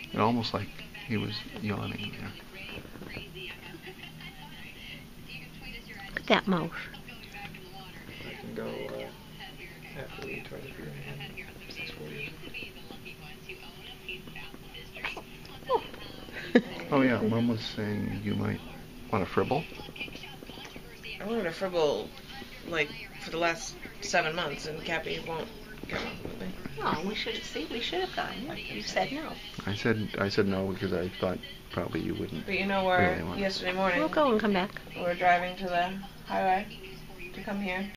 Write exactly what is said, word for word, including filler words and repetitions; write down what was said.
It almost like he was yawning there. Look at that mouth. I can go uh, after we try to figure out six forty. Oh yeah, Mom was saying you might want to fribble. I wanted to fribble, like, for the last seven months, and Cappy won't go with me. Oh, we should see. We should have gone. You said no. I said I said no because I thought probably you wouldn't. But you know where really want yesterday morning We'll go and come back. we were driving to the highway to come here.